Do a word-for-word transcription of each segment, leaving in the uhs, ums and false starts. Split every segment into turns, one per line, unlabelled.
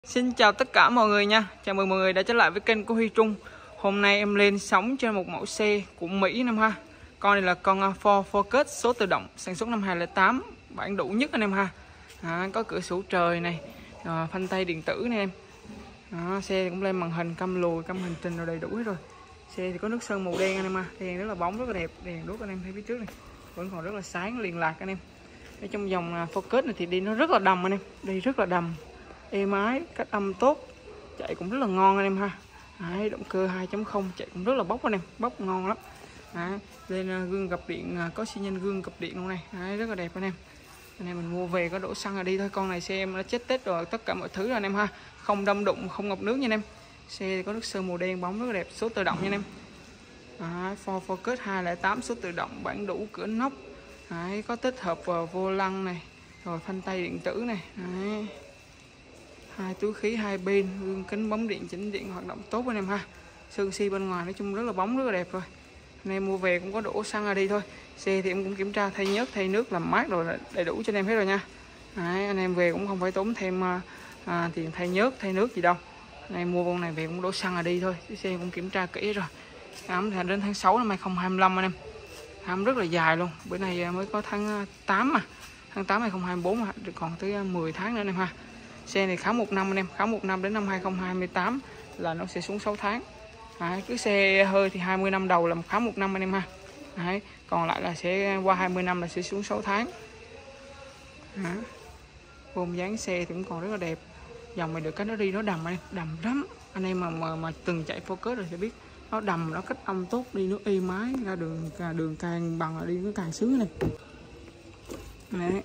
Xin chào tất cả mọi người nha. Chào mừng mọi người đã trở lại với kênh của Huy Trung. Hôm nay em lên sóng trên một mẫu xe của Mỹ em ha. Con này là con Ford Focus số tự động sản xuất năm hai không không tám, bản đủ nhất anh em ha. À, có cửa sổ trời này, à, phanh tay điện tử nè em. À, xe thì cũng lên màn hình cam lùi, cam hành trình rồi đầy đủ hết rồi. Xe thì có nước sơn màu đen anh em ha. Đèn rất là bóng, rất là đẹp, đèn đuốc anh em thấy phía trước này vẫn còn rất là sáng liền lạc anh em. Ở trong dòng Focus này thì đi nó rất là đầm anh em, đi rất là đầm, êm ái, cách âm tốt, chạy cũng rất là ngon anh em ha. Đấy, động cơ hai chấm không chạy cũng rất là bốc anh em, bốc ngon lắm. Đấy, lên uh, gương gập điện, uh, có xi nhan gương gập điện luôn này. Đấy, rất là đẹp anh em. Anh em mình mua về có đổ xăng là đi thôi. Con này xe em đã chết tết rồi, tất cả mọi thứ rồi anh em ha, không đâm đụng, không ngập nước nha anh em. Xe thì có nước sơn màu đen bóng rất là đẹp, số tự động nha anh em. Đấy, Ford Focus hai không không tám số tự động, bản đủ, cửa nóc. Đấy, có tích hợp vào vô lăng này, rồi phanh tay điện tử này. Đấy, hai túi khí hai bên, gương kính bấm điện chỉnh điện hoạt động tốt anh em ha. Sơn xi bên ngoài nói chung rất là bóng, rất là đẹp rồi. Anh em mua về cũng có đổ xăng ra đi thôi. Xe thì em cũng kiểm tra thay nhớt, thay nước, làm mát rồi đầy đủ cho anh em hết rồi nha. Đấy, anh em về cũng không phải tốn thêm à, tiền thay nhớt, thay nước gì đâu. Anh em mua con này về cũng đổ xăng ra đi thôi. Xe cũng kiểm tra kỹ rồi. Ám thì đến tháng sáu năm hai không hai lăm anh em. Ám rất là dài luôn. Bữa nay mới có tháng tám mà. Tháng tám hai không hai tư mà, còn tới mười tháng nữa anh em ha. Xe này khám một năm anh em, khám một năm đến năm hai không hai tám là nó sẽ xuống sáu tháng. Đấy, cứ xe hơi thì hai mươi năm đầu là khám một năm anh em ha. Đấy, còn lại là sẽ qua hai mươi năm là sẽ xuống sáu tháng. Đấy, gồm dáng xe thì cũng còn rất là đẹp. Dòng này được cái nó đi nó đầm anh em, đầm lắm. Anh em mà mà, mà từng chạy Focus rồi sẽ biết nó đầm, nó cách âm tốt, đi nó êm ái, ra đường đường càng bằng là đi nó càng sướng này. Đấy,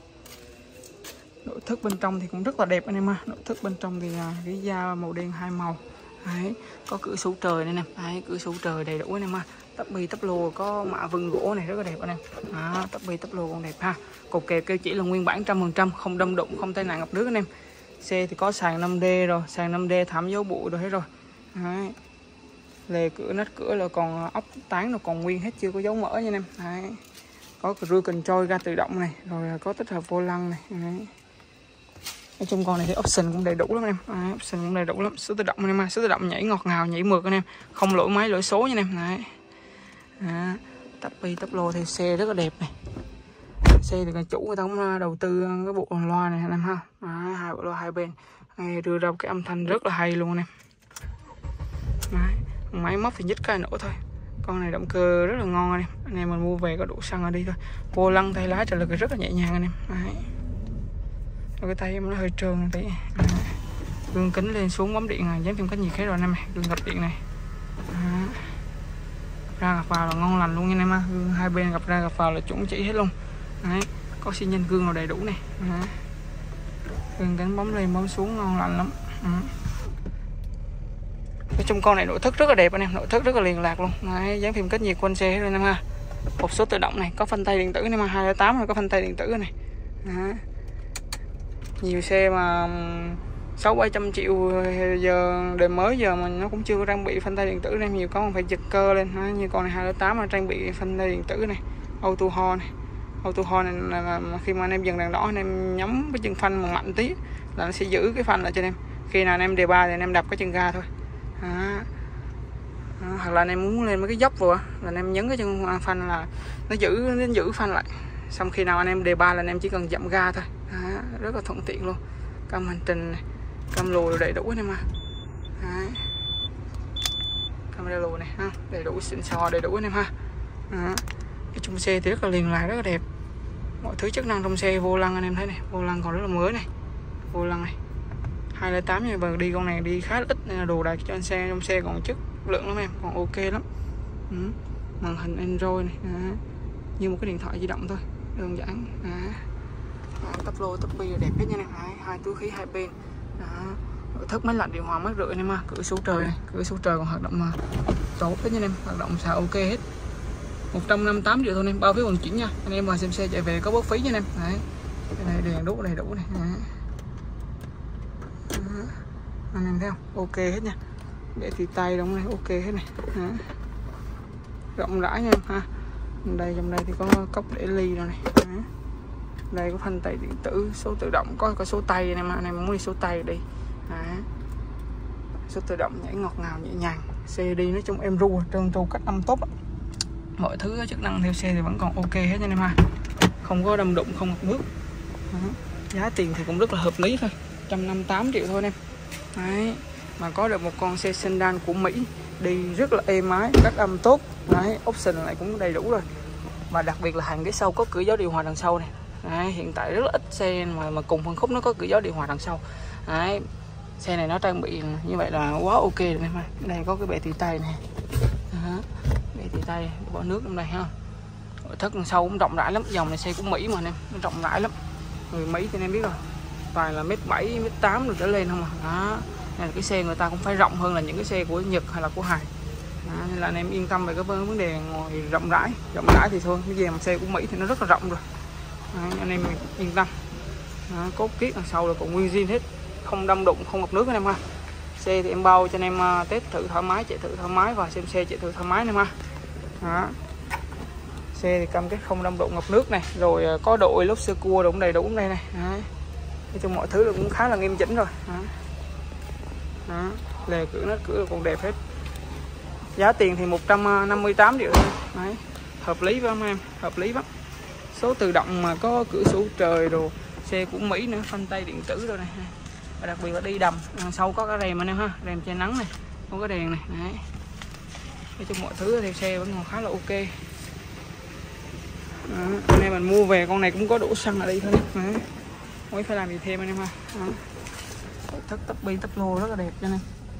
nội thất bên trong thì cũng rất là đẹp anh em ha. Nội thất bên trong thì là cái da màu đen hai màu. Đấy, có cửa sổ trời này nè. Đấy, cửa sổ trời đầy đủ anh em ha. Tắp bi tắp lô có mạ vân gỗ này rất là đẹp anh em. Đó, tắp bi tắp lô còn đẹp ha. Cột kèo kêu chỉ là nguyên bản trăm phần trăm, không đâm đụng, không tai nạn ngập nước anh em. Xe thì có sàn năm D rồi, sàn năm D thảm dấu bụi rồi hết rồi. Đấy, lề cửa nách cửa là còn ốc tán nó còn nguyên hết, chưa có dấu mỡ nha anh em. Đấy, có cruise control ga tự động này, rồi có tích hợp vô lăng này. Đấy, ở trong con này thì option cũng đầy đủ lắm anh em. Đấy, option cũng đầy đủ lắm. Số tự động anh em ha, số tự động nhảy ngọt ngào, nhảy mượt anh em, không lỗi máy lỗi số nha anh em. Đấy, đó, tắp bi tắp lô thì xe rất là đẹp này. Xe thì người chủ người ta cũng đầu tư cái bộ loa này anh em ha. Đấy, hai bộ loa hai bên. Đấy, đưa ra cái âm thanh rất là hay luôn anh em. Đấy, máy móc thì nhích cái nổ thôi. Con này động cơ rất là ngon anh em. Anh em mình mua về có đủ xăng ở đi thôi. Vô lăng tay lái trợ lực rất là nhẹ nhàng anh em. Đấy, cái tay em nó hơi trơn tí. À, gương kính lên xuống bấm điện này, dán thêm cách nhiệt hết rồi anh em. Gương gập điện này. À, ra gặp vào là ngon lành luôn nha anh em ha. Gương hai bên gặp ra gặp vào là chuẩn chỉ hết luôn. Đấy, có xi nhan gương rồi đầy đủ này. À, gương kính bấm lên bấm xuống ngon lành lắm. À, ở trong con này nội thất rất là đẹp anh em, nội thất rất là liền lạc luôn. Đấy, dán thêm cách nhiệt quanh xe hết rồi anh em ha. Hộp số tự động này, có phanh tay điện tử này mà hai không tám rồi, có phanh tay điện tử này. Đấy, nhiều xe mà sáu bảy trăm triệu giờ đời mới giờ mà nó cũng chưa có trang bị phanh tay điện tử nên nhiều con phải giật cơ lên. Đó, như con này hai không tám là trang bị phanh tay điện tử này, auto hold này. Auto hold này là, là, là khi mà anh em dừng đèn đỏ anh em nhắm cái chân phanh mà mạnh tí là nó sẽ giữ cái phanh lại cho anh em. Khi nào anh em đề ba thì anh em đập cái chân ga thôi. Đó. Đó, hoặc là anh em muốn lên mấy cái dốc vừa là anh em nhấn cái chân phanh là nó giữ nó giữ phanh lại. Xong khi nào anh em đề ba là anh em chỉ cần dậm ga thôi. Đó, rất là thuận tiện luôn. Cam hành trình này, cam lùi đầy đủ anh em ha. Đấy, camera lùi này ha, đầy đủ xịn sò, đầy đủ anh em ha. Đó, trong xe thì rất là liền lạc, rất là đẹp. Mọi thứ chức năng trong xe, vô lăng anh em thấy này, vô lăng còn rất là mới này, vô lăng này hai không tám nha. Và đi con này đi khá là ít nên là đồ đạc cho anh xe trong xe còn chất lượng lắm em, còn ok lắm. Ừ, màn hình Android này. Đó, như một cái điện thoại di động thôi, đơn giản. Đó, tắp lô tắp bi đẹp hết nha em. Hai, hai túi khí hai bên. Đó, nội thất máy lạnh điều hòa mát rượi anh em ha. Cửa sổ trời này, cửa sổ trời còn hoạt động mà tốt hết nha em, hoạt động xài ok hết. Một trăm năm mươi tám triệu thôi em, bao phí vận chuyển nha. Anh em mà xem xe chạy về có bớt phí nha em. Đấy, cái này đèn đuốc đầy đủ này. Đấy. Đó, anh em thấy không, ok hết nha. Để thì tay đóng này ok hết này. Đó, rộng rãi nha em ha. Đây trong đây thì có cốc để ly rồi này. Đó, đây có phanh tay điện tử, số tự động, có có số tay anh em, anh em muốn đi số tay đi Đấy. Số tự động nhảy ngọt ngào nhẹ nhàng, xe đi nói chung em ru trơn tru, cách âm tốt đó. Mọi thứ chức năng theo xe thì vẫn còn ok hết nha em ha, không có đâm đụng, không ngập nước. Đó. Giá tiền thì cũng rất là hợp lý thôi, một trăm năm mươi tám triệu thôi em. Đấy. Mà có được một con xe sedan của Mỹ đi rất là êm ái, cách âm tốt. Đấy. Option lại cũng đầy đủ rồi, và đặc biệt là hàng ghế sau có cửa gió điều hòa đằng sau này. Đấy. Hiện tại rất là ít xe mà mà cùng phân khúc nó có cửa gió điều hòa đằng sau. Đấy. Xe này nó trang bị như vậy là quá ok rồi em ơi. Đây có cái bệ tì tay này. Đó. Bệ tì tay, bỏ nước trong đây ha. Nội thất đằng sau cũng rộng rãi lắm, dòng này xe của Mỹ mà anh em, nó rộng rãi lắm. Người Mỹ thì anh em biết rồi, toàn là mét bảy, mét tám được trở lên không à. Đó. Nên là cái xe người ta cũng phải rộng hơn là những cái xe của Nhật hay là của Hàn. Đó. Nên là anh em yên tâm về cái vấn đề ngồi rộng rãi. Rộng rãi thì thôi, cái dàn xe của Mỹ thì nó rất là rộng rồi. Đó. Anh em yên tâm. Đó. Cốt kiết đằng sau là còn nguyên zin hết, không đâm đụng, không ngập nước anh em ha. Xe thì em bao cho anh em test thử thoải mái, chạy thử thoải mái và xem xe chạy thử thoải mái anh em ha. Đó. Xe thì cam kết không đâm đụng, ngập nước này, rồi có đội lốp sơ cua cũng đầy đủ đây này. Đấy. Nói chung mọi thứ cũng khá là nghiêm chỉnh rồi. Đó. Đó. Lề cửa nét cửa còn đẹp hết. Giá tiền thì một trăm năm mươi tám triệu thôi. Đấy. Hợp lý lắm em, hợp lý lắm. Số tự động mà có cửa sổ trời đồ, xe của Mỹ nữa, phanh tay điện tử rồi này. Và đặc biệt là đi đầm, đằng sau có cái rèm anh em ha, rèm che nắng này, có cái đèn này. Đấy. Nói chung mọi thứ theo xe vẫn còn khá là ok. Đó. Anh em mình mua về con này cũng có đổ xăng ở đây thôi. Đấy. Không phải làm gì thêm anh em ha. Đó. Thất tắp bi tắp lô rất là đẹp cho nên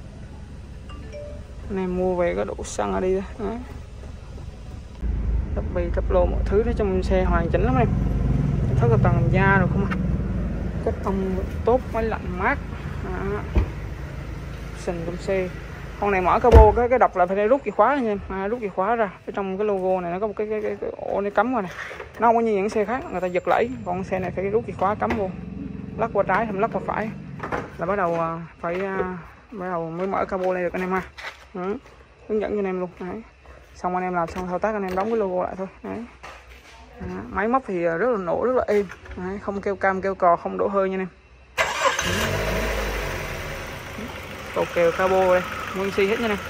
anh em mua về có đổ xăng ở đây thôi. Tắp bi tắp lô mọi thứ nói trong xe hoàn chỉnh lắm em. Thất là toàn da rồi không à. Cách âm tốt, máy lạnh mát. Đó. Sình trong xe. Con này mở cabo cái cái đọc là phải rút chìa khóa nha em. À, rút chìa khóa ra. Ở trong cái logo này nó có một cái cái, cái, cái ổ này cắm vào này. Nó không có như những xe khác người ta giật lẫy, còn xe này phải rút chìa khóa cắm vô. Lắc qua trái thêm lắc qua phải là bắt đầu phải bắt đầu mới mở cabo này được anh em ha. Đó. Hướng dẫn cho anh em luôn. Đấy. Xong anh em làm xong thao tác anh em đóng cái logo lại thôi. Đấy. Đó. Máy móc thì rất là nổ, rất là êm. Đấy. Không kêu cam kêu cò, không đổ hơi nha anh em. Cột kèo cabo đây nguyên xi hết nha anh em.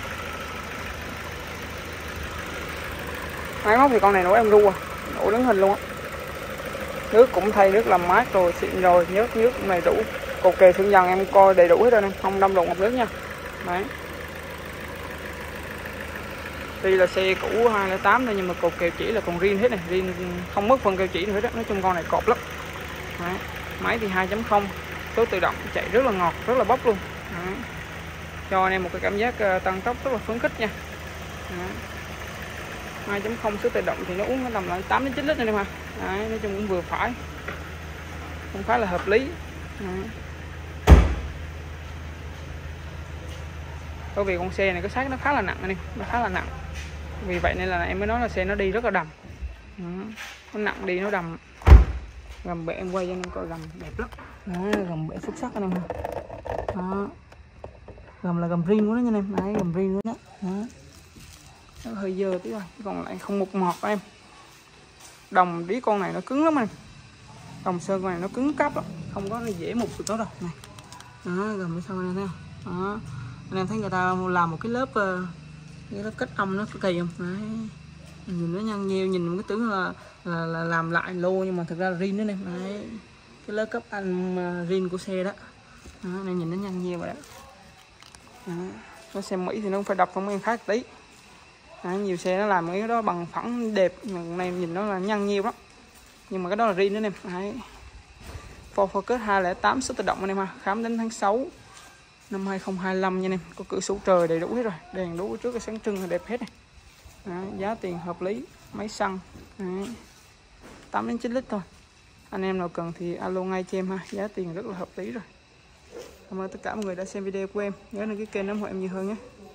Máy móc thì con này nổ em ru à, nổ đứng hình luôn á. Nước cũng thay nước làm mát rồi, xịn rồi, nhớt nhớt cũng đầy đủ. Cột kèo xương dần em coi đầy đủ hết rồi em, không đâm đụng ngập nước nha. Đấy. Tuy là xe cũ hai không tám thôi nhưng mà cột kèo chỉ là còn riêng hết này, riêng không mất phần kèo chỉ nữa hết đó. Nói chung con này cột lắm. Đấy. Máy thì hai chấm không, số tự động chạy rất là ngọt, rất là bốc luôn. Đấy. Cho anh em một cái cảm giác tăng tốc rất là phấn khích nha. Đấy. hai chấm không số tự động thì nó uống nó tầm là tám đến chín lít anh em ha. Đấy, nói chung cũng vừa phải, cũng khá là hợp lý. Đấy. Bởi vì con xe này cái xác nó khá là nặng anh em, nó khá là nặng, vì vậy nên là em mới nói là xe nó đi rất là đầm. Đó. Nó nặng đi nó đầm. Gầm bệ em quay cho anh em coi, gầm đẹp lắm. Đó, gầm bệ xuất sắc anh em ha. Đó. Gầm là gầm riêng của nó nha anh em. Đấy, gầm riêng của nó. Đó. Nó hơi dơ tí rồi, còn lại không một mọt em. Đồng đĩ con này nó cứng lắm anh. Đồng sơn con này nó cứng cáp lắm, không có dễ mục được nó đâu này. Đó, gầm phía sau này nè. Đó. Anh em thấy người ta làm một cái lớp cái lớp cách âm nó kỳ không? Đấy. Nhìn nó nhăn nheo, nhìn cái tưởng là, là là làm lại lô nhưng mà thực ra là rin đó em. Đấy. Cái lớp cấp anh rin của xe đó. Đó, nên nhìn nó nhăn nheo vậy đó. Đó. Cái xe Mỹ thì nó cũng phải đập không em khác tí. Đấy, nhiều xe nó làm cái đó bằng phẳng đẹp, nhưng này nhìn nó là nhăn nhiều lắm. Nhưng mà cái đó là rin đó em. Đấy. Ford Focus hai không tám số tự động anh em ha, khám đến tháng sáu năm hai không hai lăm nha anh em. Có cửa sổ trời đầy đủ hết rồi, đèn đú trước cái sáng trưng là đẹp hết này. Đấy, giá tiền hợp lý, máy xăng. Đấy. tám đến chín lít thôi. Anh em nào cần thì alo ngay cho em ha, giá tiền rất là hợp lý rồi. Cảm ơn tất cả mọi người đã xem video của em, nhớ đăng ký kênh ủng hộ em nhiều hơn nhé.